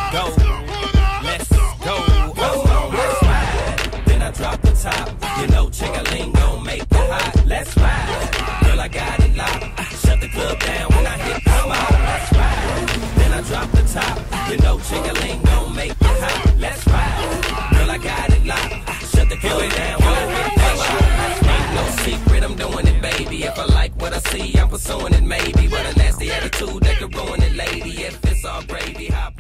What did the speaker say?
go. Let's go. Let's ride. Then I drop the top. You know, Ching-a-ling gon' make it hot. Let's ride. Girl, I got it locked. Shut the club down when I hit the spot. Let's ride. Then I drop the top. You know, Ching-a-ling gon' make it hot. Let's ride. Girl, I got it locked. Shut the club down when I hit the spot. Ain't no secret, I'm doing it, baby. If I like what I see, I'm pursuing it, maybe. But a nasty attitude that could ruin it, lady. If it's all gravy, hop